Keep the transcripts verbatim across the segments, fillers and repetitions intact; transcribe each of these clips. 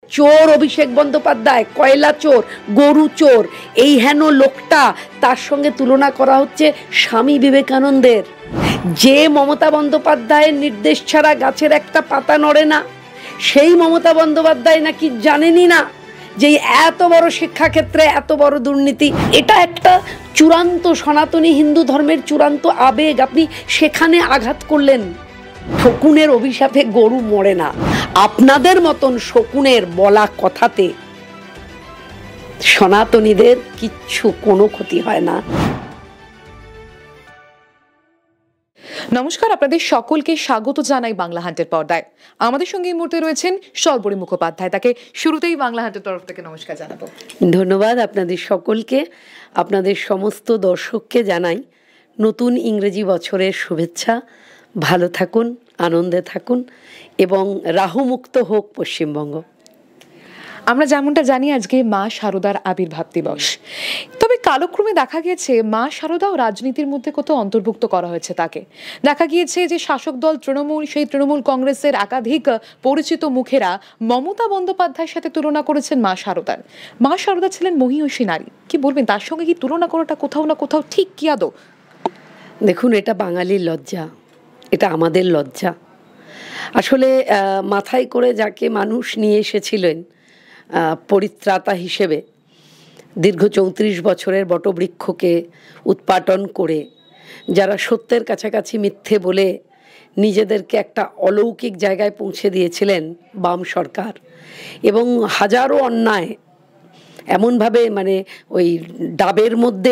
চোর অভিষেক বন্দ্যোপাধ্যায়, কয়লা চোর, গরু চোর, এই হেন লোকটা, তার সঙ্গে তুলনা করা হচ্ছে স্বামী বিবেকানন্দের। যে মমতা বন্দ্যোপাধ্যায়ের নির্দেশ ছাড়া গাছের একটা পাতা নড়ে না, সেই মমতা বন্দ্যোপাধ্যায় নাকি জানেনই না যে এত বড় শিক্ষাক্ষেত্রে এত বড় দুর্নীতি। এটা একটা চূড়ান্ত সনাতনী হিন্দু ধর্মের চূড়ান্ত আবেগ, আপনি সেখানে আঘাত করলেন। শকুনের অভিশাপে গরু মরে না। আপনাদের মতন শকুনের বলা কথাতে সনাতনীদের কিচ্ছু কোনো ক্ষতি হয় না। নমস্কার, আপনাদের সকলকে স্বাগত জানাই বাংলা হান্টের পর্দায়। আমাদের সঙ্গে এই মুহূর্তে রয়েছেন সর্বরী মুখোপাধ্যায়, তাকে শুরুতেই বাংলা হান্টের তরফ থেকে নমস্কার জানাবো। ধন্যবাদ আপনাদের সকলকে, আপনাদের সমস্ত দর্শককে জানাই নতুন ইংরেজি বছরের শুভেচ্ছা। ভালো থাকুন, আনন্দে থাকুন এবং রাহুমুক্ত হোক পশ্চিমবঙ্গ। আমরা যেমনটা জানি আজকে মা শারদার আবির্ভাব দিবস, তবে কালক্রমে দেখা গিয়েছে মা শারদাও রাজনীতির মধ্যে কোথাও অন্তর্ভুক্ত করা হয়েছে তাকে। দেখা গিয়েছে যে শাসক দল তৃণমূল, সেই তৃণমূল কংগ্রেসের একাধিক পরিচিত মুখেরা মমতা বন্দ্যোপাধ্যায়ের সাথে তুলনা করেছেন মা শারদার। মা শারদা ছিলেন মহীয়সী নারী, কি বলবেন তার সঙ্গে কি তুলনা করাটা কোথাও না কোথাও ঠিক কি আদৌ? দেখুন, এটা বাঙালির লজ্জা, এটা আমাদের লজ্জা। আসলে মাথায় করে যাকে মানুষ নিয়ে এসেছিলেন পরিত্রাতা হিসেবে, দীর্ঘ চৌত্রিশ বছরের বটবৃক্ষকে উৎপাটন করে যারা সত্যের কাছাকাছি মিথ্যে বলে নিজেদেরকে একটা অলৌকিক জায়গায় পৌঁছে দিয়েছিলেন বাম সরকার, এবং হাজারো অন্যায় এমনভাবে মানে ওই ডাবের মধ্যে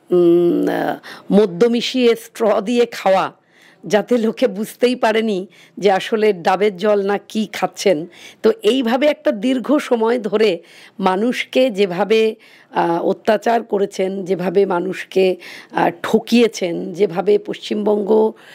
মদ্য মিশিয়ে স্ট্র দিয়ে খাওয়া, যাতে লোকে বুঝতেই পারেনি যে আসলে ডাবের জল না কি খাচ্ছেন। তো এইভাবে একটা দীর্ঘ সময় ধরে মানুষকে যেভাবে অত্যাচার করেছেন, যেভাবে মানুষকে ঠকিয়েছেন, যেভাবে পশ্চিমবঙ্গ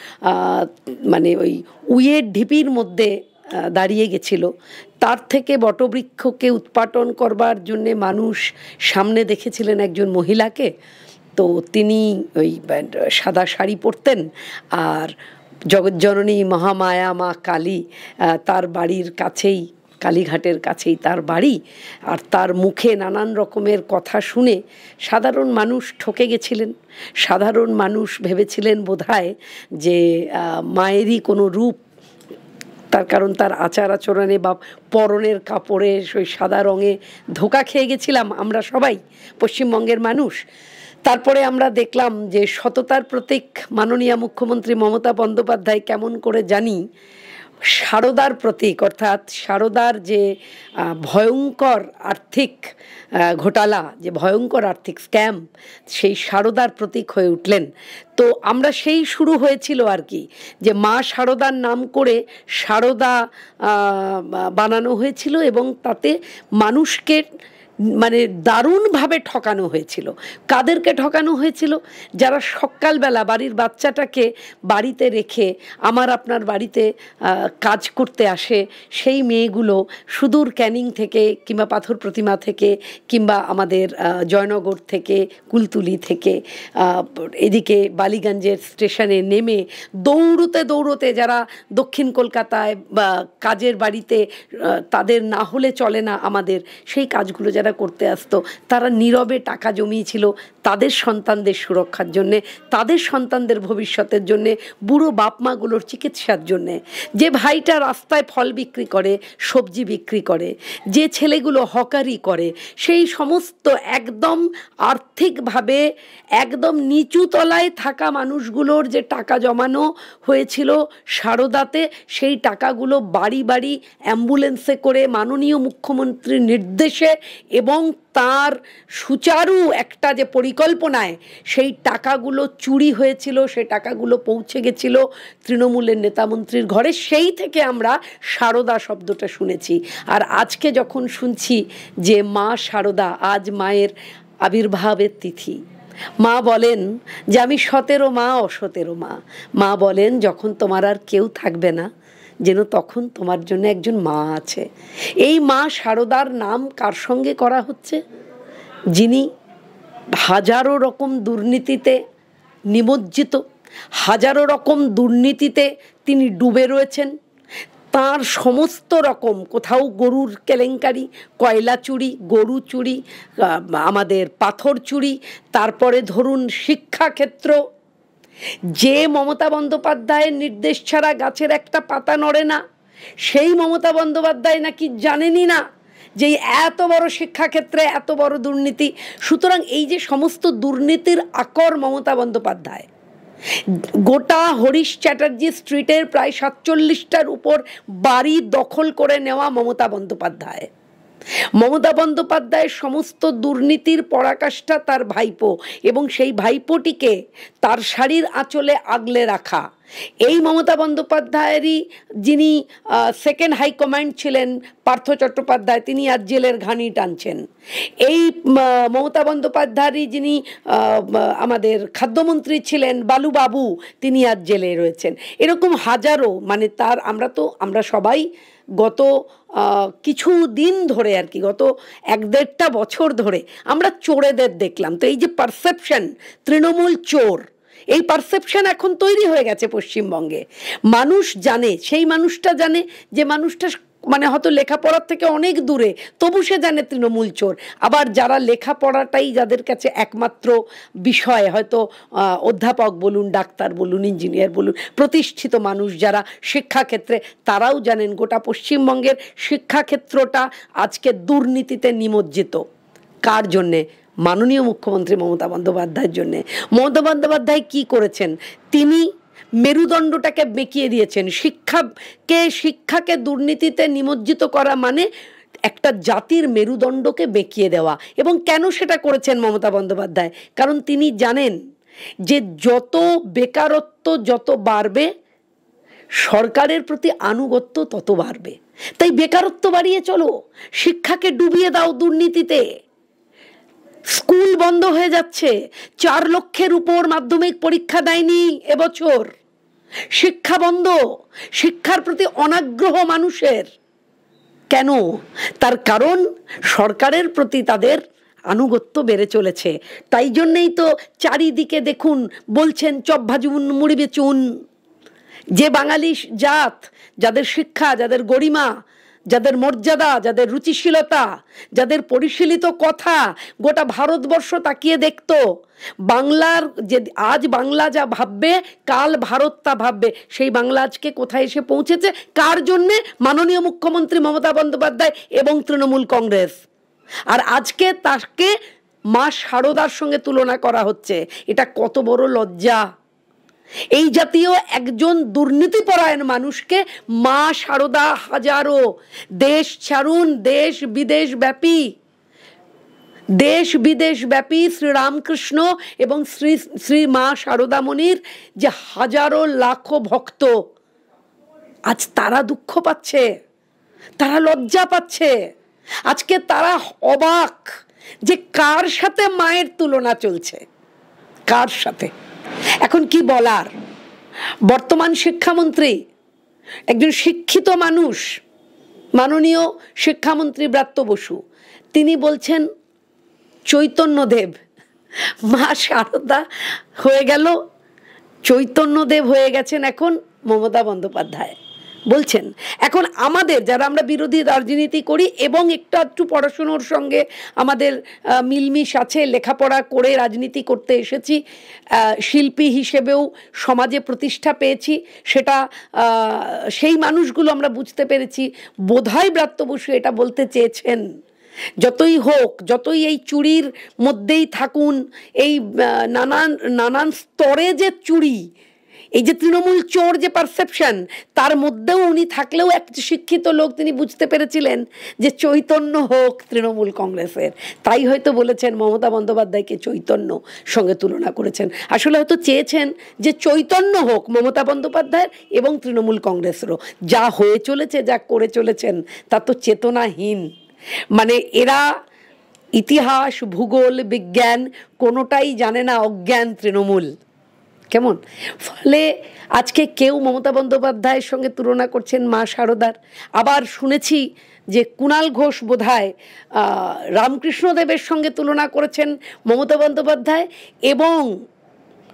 মানে ওই উইয়ের ঢিপির মধ্যে দাঁড়িয়ে গেছিল, তার থেকে বটবৃক্ষকে উৎপাটন করবার জন্যে মানুষ সামনে দেখেছিলেন একজন মহিলাকে। তো তিনি ওই সাদা শাড়ি পরতেন, আর জগজ্জননী মহামায়া মা কালী, তার বাড়ির কাছেই, কালীঘাটের কাছেই তার বাড়ি, আর তার মুখে নানান রকমের কথা শুনে সাধারণ মানুষ ঠকে গেছিলেন। সাধারণ মানুষ ভেবেছিলেন বোধহয় যে মায়েরই কোনো রূপ, তার কারণ তার আচার আচরণে বা পরনের কাপড়ে ওই সাদা রঙে ধোঁকা খেয়ে গেছিলাম আমরা সবাই, পশ্চিমবঙ্গের মানুষ। তারপরে আমরা দেখলাম যে সততার প্রতীক মাননীয় মুখ্যমন্ত্রী মমতা বন্দ্যোপাধ্যায় কেমন করে জানি শারদার প্রতীক, অর্থাৎ শারদার যে ভয়ঙ্কর আর্থিক ঘোটালা, যে ভয়ঙ্কর আর্থিক স্ক্যাম, সেই শারদার প্রতীক হয়ে উঠলেন। তো আমরা সেই শুরু হয়েছিল আর কি, যে মা শারদার নাম করে শারদা বানানো হয়েছিল এবং তাতে মানুষকে মানে দারুণভাবে ঠকানো হয়েছিল। কাদেরকে ঠকানো হয়েছিল? যারা সকালবেলা বাড়ির বাচ্চাটাকে বাড়িতে রেখে আমার আপনার বাড়িতে কাজ করতে আসে, সেই মেয়েগুলো সুদূর ক্যানিং থেকে কিংবা পাথর প্রতিমা থেকে কিংবা আমাদের জয়নগর থেকে, কুলতুলি থেকে, এদিকে বালিগঞ্জের স্টেশনে নেমে দৌড়তে দৌড়তে যারা দক্ষিণ কলকাতায় বা কাজের বাড়িতে তাদের না হলে চলে না আমাদের, সেই কাজগুলো যারা করতে আসতো, তারা নীরবে টাকা জমিয়েছিল তাদের সন্তানদের সুরক্ষার জন্যে, তাদের সন্তানদের ভবিষ্যতের জন্যে, বুড়ো বাপ মাগুলোর চিকিৎসার জন্যে। যে ভাইটা রাস্তায় ফল বিক্রি করে, সবজি বিক্রি করে, যে ছেলেগুলো হকারি করে, সেই সমস্ত একদম আর্থিকভাবে একদম নিচু তলায় থাকা মানুষগুলোর যে টাকা জমানো হয়েছিল শারদাতে, সেই টাকাগুলো বাড়ি বাড়ি অ্যাম্বুলেন্সে করে মাননীয় মুখ্যমন্ত্রীর নির্দেশে এবং তার সুচারু একটা যে পরিকল্পনায় সেই টাকাগুলো চুরি হয়েছিল, সেই টাকাগুলো পৌঁছে গেছিল তৃণমূলের নেতামন্ত্রীর ঘরে। সেই থেকে আমরা শারদা শব্দটা শুনেছি। আর আজকে যখন শুনছি যে মা শারদা, আজ মায়ের আবির্ভাবের তিথি, মা বলেন যে আমি সতেরো মা অসতেরো মা। মা বলেন যখন তোমার আর কেউ থাকবে না, যেন তখন তোমার জন্য একজন মা আছে। এই মা শারদার নাম কার সঙ্গে করা হচ্ছে? যিনি হাজারো রকম দুর্নীতিতে নিমজ্জিত, হাজারো রকম দুর্নীতিতে তিনি ডুবে রয়েছেন, তার সমস্ত রকম, কোথাও গরুর কেলেঙ্কারি, কয়লা চুরি, গরু চুরি, আমাদের পাথর চুরি, তারপরে ধরুন শিক্ষাক্ষেত্র, যে মমতা বন্দ্যোপাধ্যায়ের নির্দেশ ছাড়া গাছের একটা পাতা নড়ে না, সেই মমতা বন্দ্যোপাধ্যায় নাকি জানেনই না যে এত বড় শিক্ষাক্ষেত্রে এত বড় দুর্নীতি। সুতরাং এই যে সমস্ত দুর্নীতির আকর মমতা বন্দ্যোপাধ্যায়, গোটা হরিশ চ্যাটার্জি স্ট্রিটের প্রায় সাতচল্লিশটার উপর বাড়ি দখল করে নেওয়া মমতা বন্দ্যোপাধ্যায়, মমতা বন্দ্যোপাধ্যায়ের সমস্ত দুর্নীতির পরাকাষ্ঠা তার ভাইপো, এবং সেই ভাইপোটিকে তার শাড়ির আঁচলে আগলে রাখা। এই মমতা বন্দ্যোপাধ্যায়েরই যিনি সেকেন্ড হাইকমান্ড ছিলেন পার্থ চট্টোপাধ্যায়, তিনি আজ জেলের ঘানি টানছেন। এই মমতা বন্দ্যোপাধ্যায়েরই যিনি আমাদের খাদ্যমন্ত্রী ছিলেন বালুবাবু, তিনি আজ জেলে রয়েছেন। এরকম হাজারো, মানে তার আমরা তো আমরা সবাই গত কিছু দিন ধরে আর কি, গত এক দেড়টা বছর ধরে আমরা চোরেদের দেখলাম। তো এই যে পারসেপশন তৃণমূল চোর, এই পারসেপশন এখন তৈরি হয়ে গেছে পশ্চিমবঙ্গে। মানুষ জানে, সেই মানুষটা জানে যে মানুষটা মানে হয়তো লেখাপড়ার থেকে অনেক দূরে, তবু সে জানে তৃণমূল চোর। আবার যারা লেখাপড়াটাই যাদের কাছে একমাত্র বিষয়, হয়তো অধ্যাপক বলুন, ডাক্তার বলুন, ইঞ্জিনিয়ার বলুন, প্রতিষ্ঠিত মানুষ যারা শিক্ষাক্ষেত্রে, তারাও জানেন গোটা পশ্চিমবঙ্গের শিক্ষাক্ষেত্রটা আজকে দুর্নীতিতে নিমজ্জিত। কার জন্যে? মাননীয় মুখ্যমন্ত্রী মমতা বন্দ্যোপাধ্যায়ের জন্যে। মমতা বন্দ্যোপাধ্যায় কি করেছেন? তিনি মেরুদণ্ডটাকে বেঁকিয়ে দিয়েছেন। শিক্ষাকে শিক্ষাকে দুর্নীতিতে নিমজ্জিত করা মানে একটা জাতির মেরুদণ্ডকে বেঁকিয়ে দেওয়া। এবং কেন সেটা করেছেন মমতা বন্দ্যোপাধ্যায়? কারণ তিনি জানেন যে যত বেকারত্ব যত বাড়বে, সরকারের প্রতি আনুগত্য তত বাড়বে। তাই বেকারত্ব বাড়িয়ে চলো, শিক্ষাকে ডুবিয়ে দাও দুর্নীতিতে। স্কুল বন্ধ হয়ে যাচ্ছে, চার লক্ষের উপর মাধ্যমিক পরীক্ষা দেয়নি এবছর। শিক্ষা বন্ধ, শিক্ষার প্রতি অনাগ্রহ মানুষের। কেন? তার কারণ সরকারের প্রতি তাদের আনুগত্য বেড়ে চলেছে। তাই জন্যেই তো চারিদিকে দেখুন বলছেন চপ ভাজুন মুড়ি বেচুন। যে বাঙালি জাত, যাদের শিক্ষা, যাদের গরিমা, যাদের মর্যাদা, যাদের রুচিশীলতা, যাদের পরিশীলিত কথা গোটা ভারতবর্ষ তাকিয়ে দেখতো, বাংলার যে আজ বাংলা যা ভাববে কাল ভারত তা ভাববে, সেই বাংলা আজকে কোথায় এসে পৌঁছেছে? কার জন্যে? মাননীয় মুখ্যমন্ত্রী মমতা বন্দ্যোপাধ্যায় এবং তৃণমূল কংগ্রেস। আর আজকে তাকে মা শারদার সঙ্গে তুলনা করা হচ্ছে। এটা কত বড় লজ্জা! এই জাতীয় একজন দুর্নীতিপরায়ণ মানুষকে মা শারদা, হাজারো দেশ ছাড়ুন, দেশ বিদেশ ব্যাপী দেশ বিদেশ ব্যাপী শ্রীরামকৃষ্ণ এবং শ্রী শ্রী মা শারদামণির যে হাজারো লাখো ভক্ত, আজ তারা দুঃখ পাচ্ছে, তারা লজ্জা পাচ্ছে। আজকে তারা অবাক যে কার সাথে মায়ের তুলনা চলছে, কার সাথে। এখন কি বলার? বর্তমান শিক্ষামন্ত্রী একজন শিক্ষিত মানুষ, মাননীয় শিক্ষামন্ত্রী ব্রাত্য বসু, তিনি বলছেন চৈতন্যদেব, মা শারদা হয়ে গেল চৈতন্যদেব হয়ে গেছেন এখন মমতা বন্দ্যোপাধ্যায়। বলছেন এখন আমাদের যারা আমরা বিরোধী রাজনীতি করি এবং একটু একটু পড়াশুনোর সঙ্গে আমাদের মিলমিশ আছে, লেখাপড়া করে রাজনীতি করতে এসেছি, শিল্পী হিসেবেও সমাজে প্রতিষ্ঠা পেয়েছি, সেটা সেই মানুষগুলো আমরা বুঝতে পেরেছি। বোধহয় ব্রাত্য বসু এটা বলতে চেয়েছেন যতই হোক, যতই এই চুরির মধ্যেই থাকুন, এই নানান নানান স্তরে যে চুরি, এই যে তৃণমূল চোর যে পারসেপশন, তার মধ্যেও উনি থাকলেও এক শিক্ষিত লোক, তিনি বুঝতে পেরেছিলেন যে চৈতন্য হোক তৃণমূল কংগ্রেসের। তাই হয়তো বলেছেন মমতা বন্দ্যোপাধ্যায়কে চৈতন্য সঙ্গে তুলনা করেছেন। আসলে হয়তো চেয়েছেন যে চৈতন্য হোক মমতা বন্দ্যোপাধ্যায়ের এবং তৃণমূল কংগ্রেসেরও। যা হয়ে চলেছে, যা করে চলেছেন, তা তো চেতনাহীন। মানে এরা ইতিহাস, ভূগোল, বিজ্ঞান কোনোটাই জানে না, অজ্ঞান তৃণমূল। কেমন? ফলে আজকে কেউ মমতা বন্দ্যোপাধ্যায়ের সঙ্গে তুলনা করছেন মা শারদার। আবার শুনেছি যে কুণাল ঘোষ বোধহয় রামকৃষ্ণদেবের সঙ্গে তুলনা করেছেন মমতা বন্দ্যোপাধ্যায়। এবং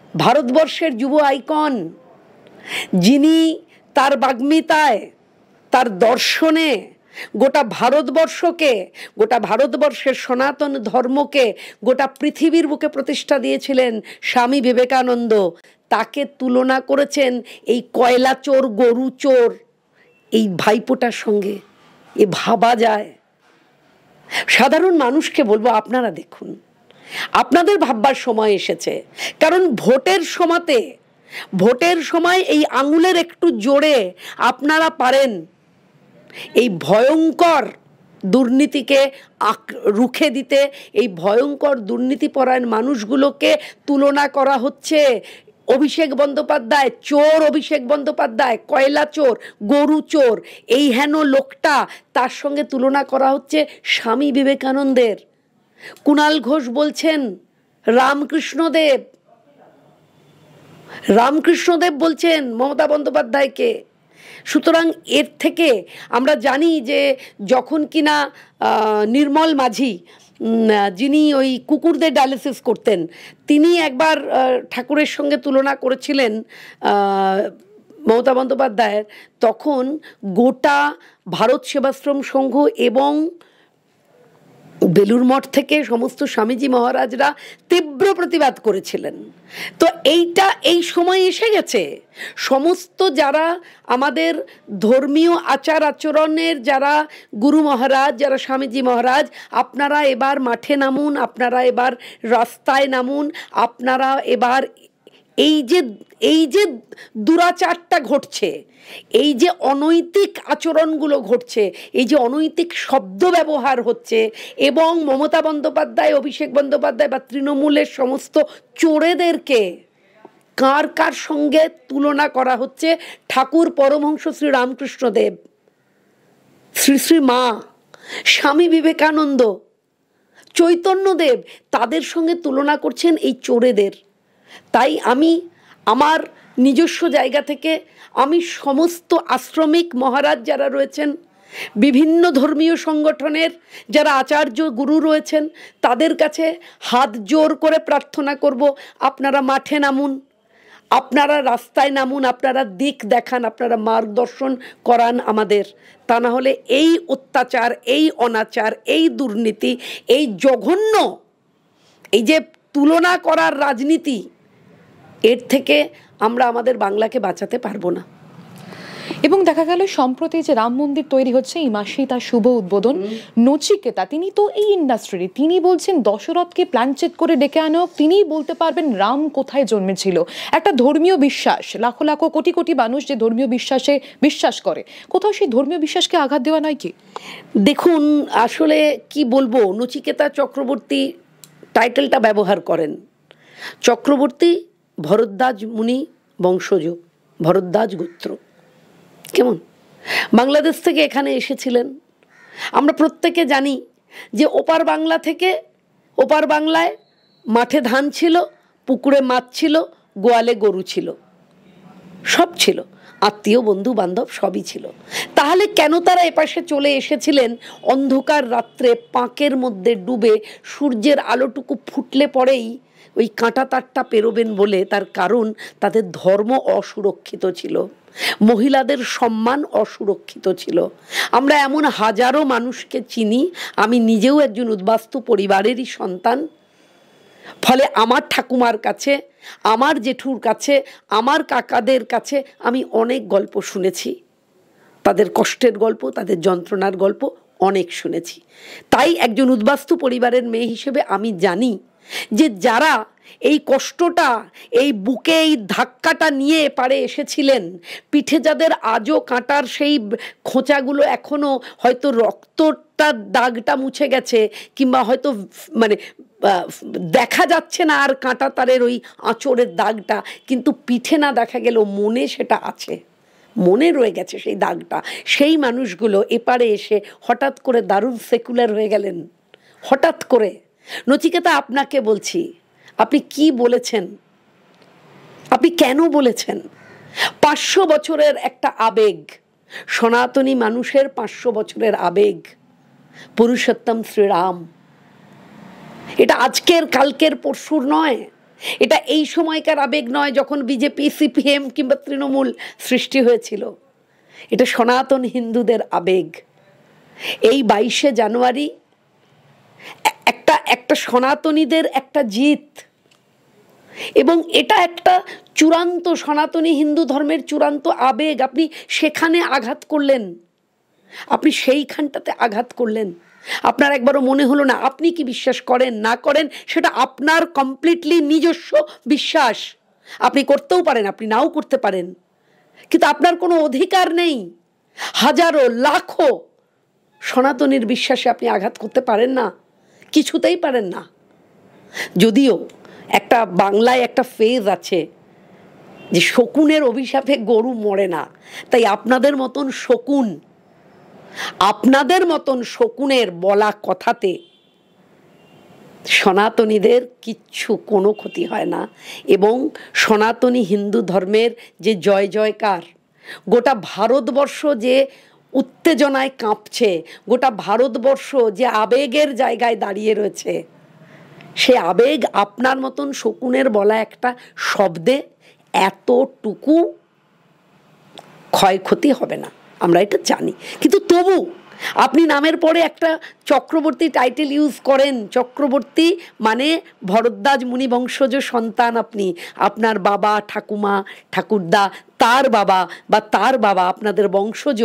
ভারতবর্ষের যুব আইকন, যিনি তার বাগ্মিতায়, তার দর্শনে গোটা ভারতবর্ষকে, গোটা ভারতবর্ষের সনাতন ধর্মকে গোটা পৃথিবীর বুকে প্রতিষ্ঠা দিয়েছিলেন স্বামী বিবেকানন্দ। তাকে তুলনা করেছেন এই কয়লা চোর, গরু চোর এই ভাইপোটার সঙ্গে। এ ভাবা যায়? সাধারণ মানুষকে বলবো, আপনারা দেখুন, আপনাদের ভাববার সময় এসেছে। কারণ ভোটের সময়তে, ভোটের সময় এই আঙুলের একটু জোরে আপনারা পারেন এই ভয়ঙ্কর দুর্নীতিকে রুখে দিতে। এই ভয়ঙ্কর দুর্নীতিপরায়ণ মানুষগুলোকে তুলনা করা হচ্ছে অভিষেক বন্দ্যোপাধ্যায়, চোর অভিষেক বন্দ্যোপাধ্যায়, কয়লা চোর, গরু চোর, এই হেন লোকটা, তার সঙ্গে তুলনা করা হচ্ছে স্বামী বিবেকানন্দের। কুণাল ঘোষ বলছেন রামকৃষ্ণদেব, রামকৃষ্ণদেব বলছেন মমতা বন্দ্যোপাধ্যায়কে। সুতরাং এর থেকে আমরা জানি যে যখন কিনা নির্মল মাঝি, যিনি ওই কুকুরদের ডায়ালিসিস করতেন, তিনি একবার ঠাকুরের সঙ্গে তুলনা করেছিলেন মমতা বন্দ্যোপাধ্যায়ের, তখন গোটা ভারত সেবাশ্রম সংঘ এবং বেলুর মঠ থেকে সমস্ত স্বামীজি মহারাজরা তীব্র প্রতিবাদ করেছিলেন। তো এইটা এই সময় এসে গেছে, সমস্ত যারা আমাদের ধর্মীয় আচার আচরণের যারা গুরু মহারাজ, যারা স্বামীজি মহারাজ, আপনারা এবার মাঠে নামুন, আপনারা এবার রাস্তায় নামুন, আপনারা এবার এই যে এই যে দুরাচারটা ঘটছে, এই যে অনৈতিক আচরণগুলো ঘটছে, এই যে অনৈতিক শব্দ ব্যবহার হচ্ছে, এবং মমতা বন্দ্যোপাধ্যায়, অভিষেক বন্দ্যোপাধ্যায় বা তৃণমূলের সমস্ত চোরেদেরকে কার কার সঙ্গে তুলনা করা হচ্ছে, ঠাকুর পরমহংস শ্রী রামকৃষ্ণদেব, শ্রী শ্রী মা, স্বামী বিবেকানন্দ, চৈতন্যদেব, তাদের সঙ্গে তুলনা করছেন এই চোরেদের। তাই আমি আমার নিজস্ব জায়গা থেকে আমি সমস্ত আশ্রমিক মহারাজ যারা রয়েছেন, বিভিন্ন ধর্মীয় সংগঠনের যারা আচার্য গুরু রয়েছেন, তাদের কাছে হাত জোর করে প্রার্থনা করব, আপনারা মাঠে নামুন, আপনারা রাস্তায় নামুন, আপনারা দিক দেখান, আপনারা মার্গদর্শন করান আমাদের। তা না হলে এই অত্যাচার, এই অনাচার, এই দুর্নীতি, এই জঘন্য, এই যে তুলনা করার রাজনীতি, এর থেকে আমরা আমাদের বাংলাকে বাঁচাতে পারবো না। এবং দেখা গেল সম্প্রতি যে রাম মন্দির তৈরি হচ্ছে, এই মাসেই তার শুভ উদ্বোধন। নচিকেতা, তিনি তো এই ইন্ডাস্ট্রি, তিনি বলছেন দশরথকে প্ল্যান চেক করে ডেকে আনো, তিনিই বলতে পারবেন রাম কোথায় জন্মেছিল। একটা ধর্মীয় বিশ্বাস, লাখো লাখো কোটি কোটি মানুষ যে ধর্মীয় বিশ্বাসে বিশ্বাস করে, কোথাও সেই ধর্মীয় বিশ্বাসকে আঘাত দেওয়া নয় কি? দেখুন, আসলে কি বলবো, নচিকেতা চক্রবর্তী টাইটেলটা ব্যবহার করেন। চক্রবর্তী ভরদ্বাজ মুনি বংশজ, ভরদ্বাজ গোত্র, কেমন বাংলাদেশ থেকে এখানে এসেছিলেন। আমরা প্রত্যেকে জানি যে ওপার বাংলা থেকে, ওপার বাংলায় মাঠে ধান ছিল, পুকুরে মাছ ছিল, গোয়ালে গরু ছিল, সব ছিল, আত্মীয় বন্ধু বান্ধব সবই ছিল। তাহলে কেন তারা এপাশে চলে এসেছিলেন অন্ধকার রাত্রে পাঁকের মধ্যে ডুবে, সূর্যের আলোটুকু ফুটলে পরেই ওই কাঁটা তারটা পেরোবেন বলে? তার কারণ তাদের ধর্ম অসুরক্ষিত ছিল, মহিলাদের সম্মান অসুরক্ষিত ছিল। আমরা এমন হাজারো মানুষকে চিনি, আমি নিজেও একজন উদ্বাস্তু পরিবারেরই সন্তান। ফলে আমার ঠাকুমার কাছে, আমার জেঠুর কাছে, আমার কাকাদের কাছে আমি অনেক গল্প শুনেছি, তাদের কষ্টের গল্প, তাদের যন্ত্রণার গল্প অনেক শুনেছি। তাই একজন উদ্বাস্তু পরিবারের মেয়ে হিসেবে আমি জানি যে যারা এই কষ্টটা, এই বুকে এই ধাক্কাটা নিয়ে পারে এসেছিলেন, পিঠে যাদের আজও কাঁটার সেই খোঁচাগুলো এখনো হয়তো রক্তটা দাগটা মুছে গেছে, কিংবা হয়তো মানে দেখা যাচ্ছে না আর কাঁটা তারের ওই আঁচড়ের দাগটা, কিন্তু পিঠে না দেখা গেল মনে সেটা আছে, মনে রয়ে গেছে সেই দাগটা। সেই মানুষগুলো এপারে এসে হঠাৎ করে দারুণ সেকুলার হয়ে গেলেন, হঠাৎ করে। নচিকেতা, আপনাকে বলছি, আপনি কি বলেছেন, আপনি কেন বলেছেন? পাঁচশো বছরের একটা আবেগ, সনাতনী মানুষের পাঁচশো বছরের আবেগ, পুরুষোত্তম শ্রীরাম, এটা আজকের কালকের পরশুর নয়, এটা এই সময়কার আবেগ নয় যখন বিজেপি, সিপিএম কিংবা তৃণমূল সৃষ্টি হয়েছিল। এটা সনাতন হিন্দুদের আবেগ। এই বাইশে জানুয়ারি একটা একটা সনাতনীদের একটা জিত, এবং এটা একটা চূড়ান্ত সনাতনী হিন্দু ধর্মের চূড়ান্ত আবেগ। আপনি সেখানে আঘাত করলেন, আপনি সেইখানটাতে আঘাত করলেন। আপনার একবারও মনে হলো না, আপনি কি বিশ্বাস করেন না করেন সেটা আপনার কমপ্লিটলি নিজস্ব বিশ্বাস, আপনি করতেও পারেন, আপনি নাও করতে পারেন, কিন্তু আপনার কোনো অধিকার নেই হাজারো লাখো সনাতনীর বিশ্বাসে আপনি আঘাত করতে পারেন না, কিছুতেই পারেন না। যদিও একটা বাংলায় একটা ফেজ আছে যে শকুনের অভিশাপে গরু মরে না, তাই আপনাদের মতন শকুন, আপনাদের মতন শকুনের বলা কথাতে সনাতনীদের কিচ্ছু কোনো ক্ষতি হয় না। এবং সনাতনী হিন্দু ধর্মের যে জয় জয়কার, গোটা ভারতবর্ষ যে উত্তেজনায় কাঁপছে, গোটা ভারতবর্ষ যে আবেগের জায়গায় দাঁড়িয়ে রয়েছে, সে আবেগ আপনার মতন শকুনের বলা একটা শব্দে এতটুকু ক্ষয়ক্ষতি হবে না, আমরা এটা জানি। কিন্তু তবু আপনি নামের পরে একটা চক্রবর্তী টাইটেল ইউজ করেন। চক্রবর্তী মানে ভরদ্বাজ মুনি বংশজ সন্তান আপনি, আপনার বাবা ঠাকুমা ঠাকুরদা তার বাবা বা তার বাবা আপনাদের বংশজ,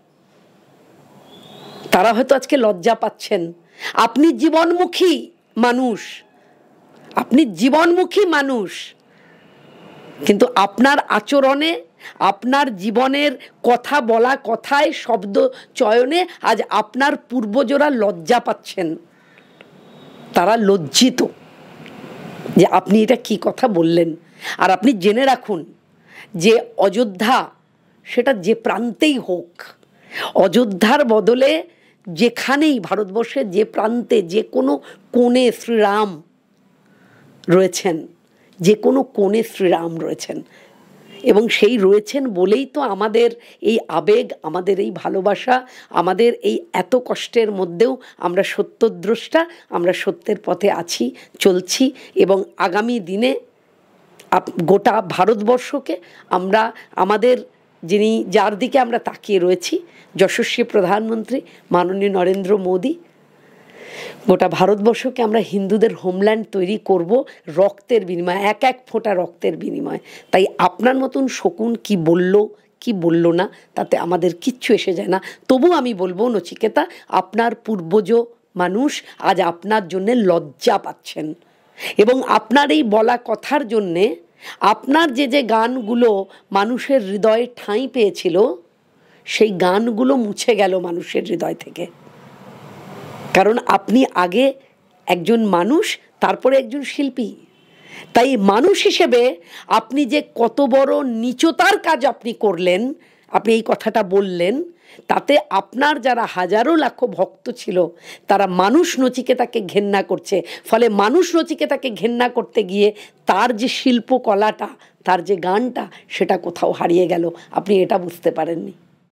তারা হয়তো আজকে লজ্জা পাচ্ছেন। আপনি জীবনমুখী মানুষ, আপনি জীবনমুখী মানুষ, কিন্তু আপনার আচরণে, আপনার জীবনের কথা বলা কথায়, শব্দ চয়নে আজ আপনার পূর্বজরা লজ্জা পাচ্ছেন। তারা লজ্জিত যে আপনি এটা কি কথা বললেন। আর আপনি জেনে রাখুন যে অযোধ্যা সেটা যে প্রান্তেই হোক, অযোধ্যার বদলে যেখানেই ভারতবর্ষের যে প্রান্তে যে কোনো কোণে শ্রীরাম রয়েছেন, যে কোনো কোণে শ্রীরাম রয়েছেন, এবং সেই রয়েছেন বলেই তো আমাদের এই আবেগ, আমাদের এই ভালোবাসা, আমাদের এই এত কষ্টের মধ্যেও আমরা সত্যদ্রষ্টা, আমরা সত্যের পথে আছি, চলছি, এবং আগামী দিনে গোটা ভারতবর্ষকে আমরা আমাদের যিনি যার দিকে আমরা তাকিয়ে রয়েছি, যশস্বী প্রধানমন্ত্রী মাননীয় নরেন্দ্র মোদী, গোটা ভারতবর্ষকে আমরা হিন্দুদের হোমল্যান্ড তৈরি করব রক্তের বিনিময়ে, এক এক ফোঁটা রক্তের বিনিময়ে। তাই আপনার মতন শকুন কি বলল কি বলল না তাতে আমাদের কিচ্ছু এসে যায় না। তবু আমি বলবো নচিকেতা, আপনার পূর্বজ মানুষ আজ আপনার জন্যে লজ্জা পাচ্ছেন, এবং আপনার এই বলা কথার জন্যে আপনার যে যে গানগুলো মানুষের হৃদয়ে ঠাঁই পেয়েছিল, সেই গানগুলো মুছে গেল মানুষের হৃদয় থেকে। কারণ আপনি আগে একজন মানুষ, তারপরে একজন শিল্পী। তাই মানুষ হিসেবে আপনি যে কত বড় নীচতার কাজ আপনি করলেন, আপনি এই কথাটা বললেন, তাতে আপনার যারা হাজারো লাখো ভক্ত ছিল তারা মানুষ নচিকেতাকে ঘেন্না করছে। ফলে মানুষ নচিকেতাকে ঘেন্না করতে গিয়ে তার যে শিল্পকলাটা, তার যে গানটা, সেটা কোথাও হারিয়ে গেল, আপনি এটা বুঝতে পারেননি।